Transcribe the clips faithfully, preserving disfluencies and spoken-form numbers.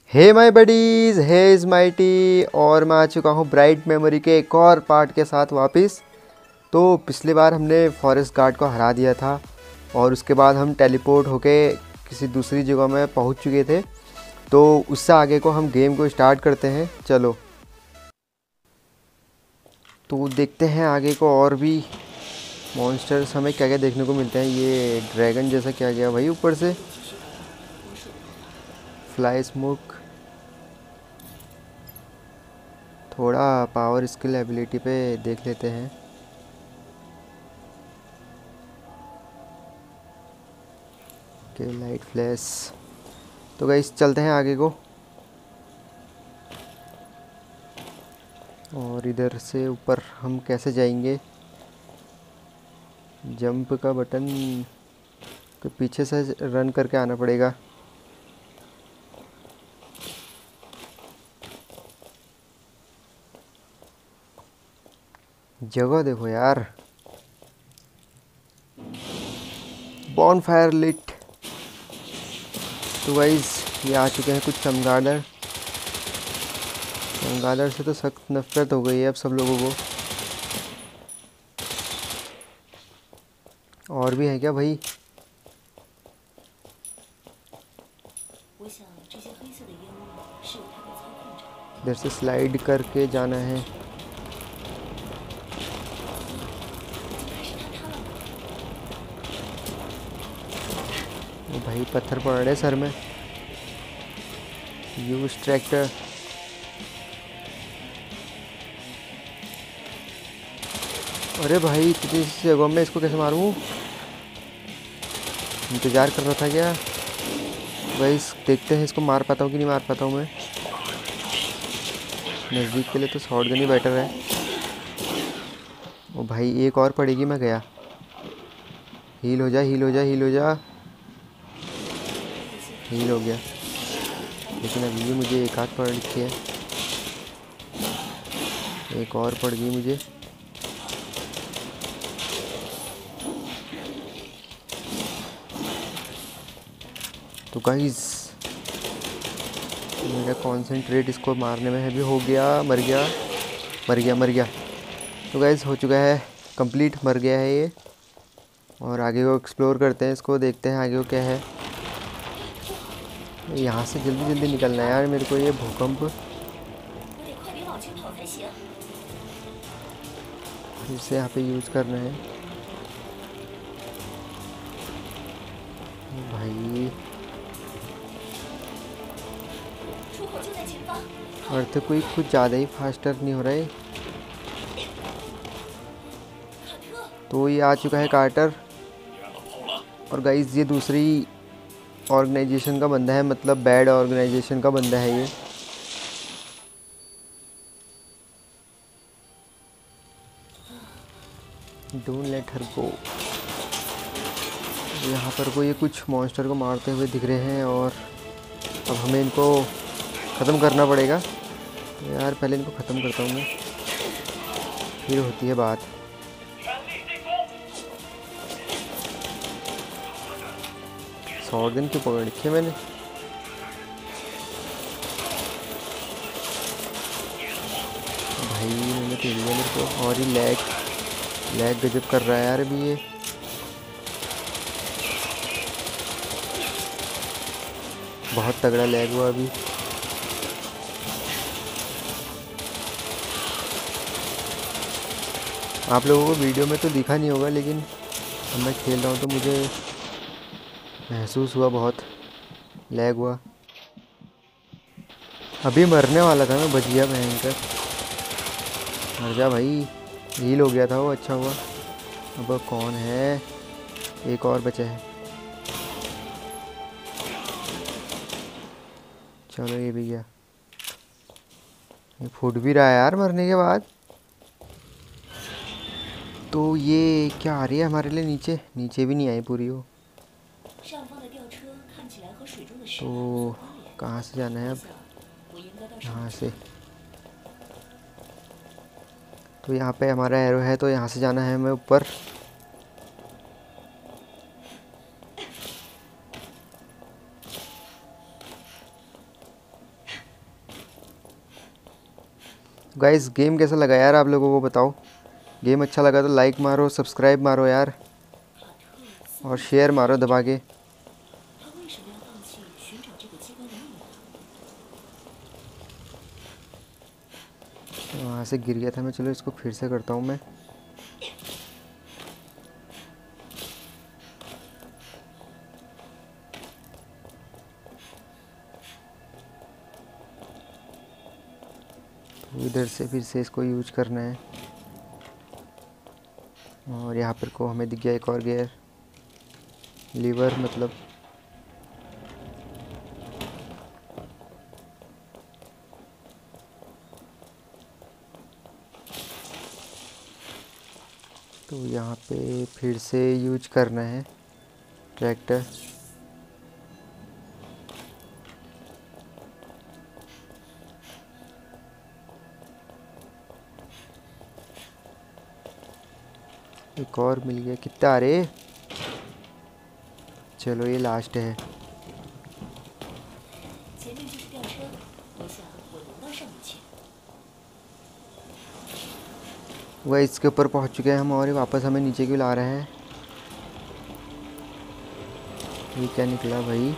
Hey my buddies, hey is Mighty. और मैं आ चुका हूँ ब्राइट मेमोरी के एक और पार्ट के साथ वापस। तो पिछली बार हमने फॉरेस्ट गार्ड को हरा दिया था और उसके बाद हम टेलीपोर्ट होके किसी दूसरी जगह में पहुँच चुके थे। तो उससे आगे को हम गेम को स्टार्ट करते हैं। चलो तो देखते हैं आगे को और भी मॉन्स्टर्स हमें क्या क्या देखने को मिलते हैं। ये ड्रैगन जैसा क्या गया भाई ऊपर से, फ्लाई स्मोक। थोड़ा पावर स्किल एबिलिटी पे देख लेते हैं। के लाइट फ्लैश। तो गाइस चलते हैं आगे को। और इधर से ऊपर हम कैसे जाएंगे? जंप का बटन के पीछे से रन करके आना पड़ेगा। जगह देखो यार, बॉन फायर लिट। तो गाइस ये आ चुके हैं कुछ चमगादड़। चमगादड़ से तो सख्त नफरत हो गई है अब सब लोगों को। और भी है क्या भाई? इधर से स्लाइड करके जाना है। ओ भाई पत्थर पड़ रहे सर में। Use tractor. अरे भाई इतनी जगह में इसको कैसे मारूं? इंतज़ार कर रहा था क्या? भाई देखते हैं इसको मार पाता हूँ कि नहीं मार पाता हूँ मैं। नज़दीक के लिए तो शॉटगन ही बेटर है। ओ भाई एक और पड़ेगी, मैं गया। हील हो जा, हील हो जा, हील हो जा। हील हो गया, लेकिन अभी भी मुझे एक हाथ पड़ रखी है। एक और पड़ गई मुझे। तो गाइस मेरा कॉन्सेंट्रेट इसको मारने में है भी हो गया। मर गया मर गया मर गया। तो गाइस हो चुका है कंप्लीट, मर गया है ये। और आगे को एक्सप्लोर करते हैं इसको, देखते हैं आगे को क्या है। यहाँ से जल्दी जल्दी निकलना है यार मेरे को। ये भूकंप फिर से यहाँ पे यूज़ करना है भाई। अर्थ कोई कुछ ज़्यादा ही फास्टर नहीं हो रहा है। तो ये आ चुका है कार्टर। और गाइस ये दूसरी ऑर्गेनाइजेशन का बंदा है, मतलब बैड ऑर्गेनाइजेशन का बंदा है ये। Don't let her go. यहाँ पर को ये कुछ मॉन्स्टर को मारते हुए दिख रहे हैं और अब हमें इनको ख़त्म करना पड़ेगा। तो यार पहले इनको ख़त्म करता हूँ मैं, फिर होती है बात। शॉटगन क्यों पकड़ रखी है मैंने? भाई मैंने पी लिया मेरे को। और ही लैग लैग गजब कर रहा है यार अभी ये। बहुत तगड़ा लैग हुआ अभी। आप लोगों को वीडियो में तो दिखा नहीं होगा, लेकिन अब मैं खेल रहा हूँ तो मुझे महसूस हुआ, बहुत लैग हुआ। अभी मरने वाला था मैं, बच गया भयंकर। मर जा भाई, हील हो गया था वो, अच्छा हुआ। अब कौन है? एक और बचा है। चलो ये भी गया। ये फूट भी रहा है यार मरने के बाद। तो ये क्या आ रही है हमारे लिए नीचे? नीचे भी नहीं आई पूरी वो। तो कहाँ से जाना है अब? यहाँ से। तो यहाँ पे हमारा एरो है, तो यहाँ से जाना है हमें ऊपर। गाइस गेम कैसा लगा यार आप लोगों को बताओ। गेम अच्छा लगा तो लाइक मारो, सब्सक्राइब मारो यार, और शेयर मारो दबा के। वहाँ से गिर गया था मैं, चलो इसको फिर से करता हूँ मैं। तो इधर से फिर से इसको यूज करना है। और यहाँ पर को हमें दिख गया एक और गियर, लीवर मतलब। तो यहाँ पे फिर से यूज करना है ट्रैक्टर। एक और मिल गया, कितना आ रहे। चलो ये लास्ट है। वह इसके ऊपर पहुंच चुके हैं हम, और ये वापस हमें नीचे क्यों ला रहे हैं। ये क्या निकला भाई।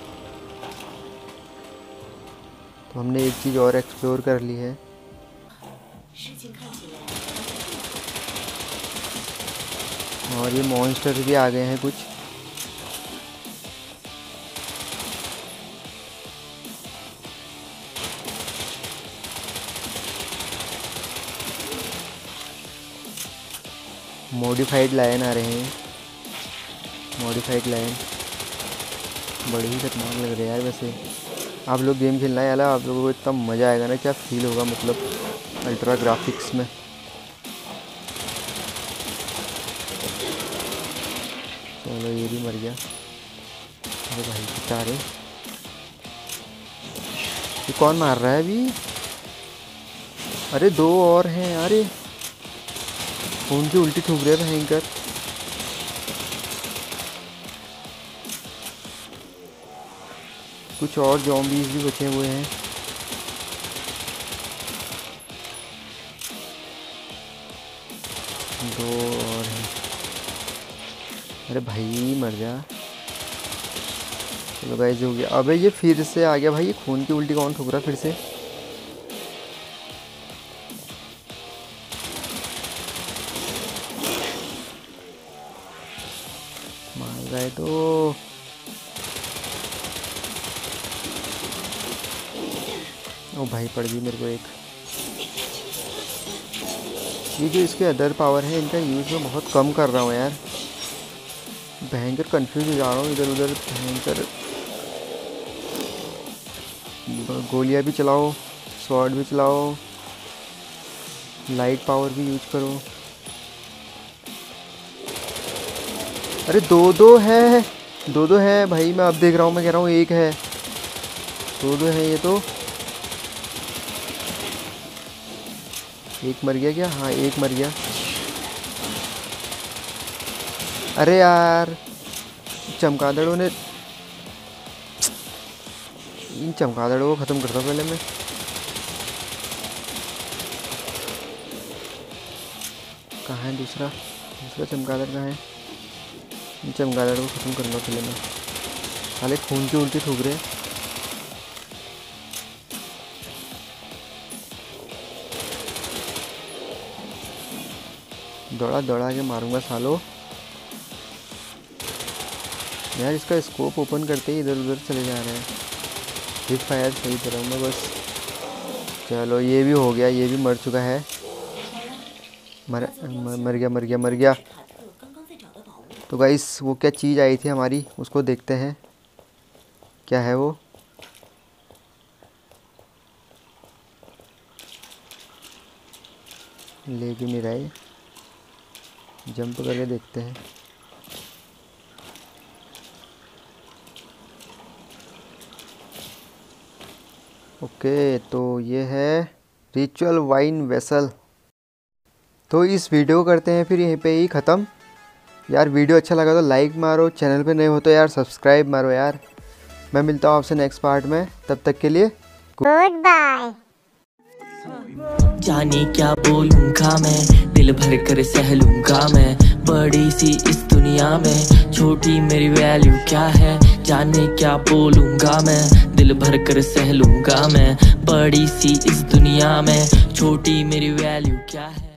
तो हमने एक चीज़ और एक्सप्लोर कर ली है। और ये मॉन्स्टर भी आ गए हैं कुछ। मॉडिफाइड लायन आ रहे हैं, मॉडिफाइड लायन बड़े ही खतरनाक लग रहे हैं यार। वैसे आप लोग गेम खेलना है यार, आप लोगों को इतना मज़ा आएगा ना, क्या फील होगा मतलब अल्ट्रा ग्राफिक्स में। चलो ये भी मर गया। अरे भाई बेचारे, ये कौन मार रहा है अभी। अरे दो और हैं यार, ये खून की उल्टी ठूक रहे हैं भयंकर। कुछ और ज़ॉम्बीज़ भी बचे हुए हैं। दो और हैं। अरे भाई मर जा। चलो गाइस हो गया। अबे ये फिर से आ गया भाई, ये खून की उल्टी कौन ठुक रहा फिर से। मार गए तो। ओ भाई पड़ गई मेरे को एक। ये जो इसके अदर पावर है इनका यूज़ मैं बहुत कम कर रहा हूँ यार। भयंकर कंफ्यूज हो जा रहा हूँ इधर उधर। भयंकर गोलियाँ भी चलाओ, स्वॉर्ड भी चलाओ, लाइट पावर भी यूज करो। अरे दो दो है, दो दो है भाई। मैं अब देख रहा हूँ, मैं कह रहा हूँ एक है, दो दो है ये तो। एक मर गया क्या। हाँ एक मर गया। अरे यार चमगादड़ों ने, इन चमगादड़ों को ख़त्म करता हूँ पहले मैं। कहाँ है दूसरा, दूसरा चमगादड़ कहाँ है। इन चमगादड़ों को ख़त्म करना पहले मैं। साले खून की उल्टी ठूक रहे। दौड़ा दौड़ा के मारूंगा सालों। यार इसका स्कोप ओपन करते ही इधर उधर चले जा रहे हैं। हिप फायर सही तरह में बस। चलो ये भी हो गया, ये भी मर चुका है। मर मर गया मर गया मर गया। तो गाइस वो क्या चीज़ आई थी हमारी, उसको देखते हैं क्या है वो। ले भी नहीं रहे, जंप करके देखते हैं। ओके तो ये है रिचुअल वाइन वेसल। तो इस वीडियो को करते हैं फिर यहीं पे ही ख़त्म। यार वीडियो अच्छा लगा तो लाइक मारो, चैनल पे नए हो तो यार सब्सक्राइब मारो यार। मैं मिलता हूँ आपसे नेक्स्ट पार्ट में, तब तक के लिए गुड बाय। जाने क्या बोलूंगा मैं, दिल भर कर सह लूंगा मैं। बड़ी सी इस दुनिया में छोटी मेरी वैल्यू क्या है, जाने क्या बोलूंगा मैं, दिल भर कर सह लूंगा मैं। बड़ी सी इस दुनिया में छोटी मेरी वैल्यू क्या है।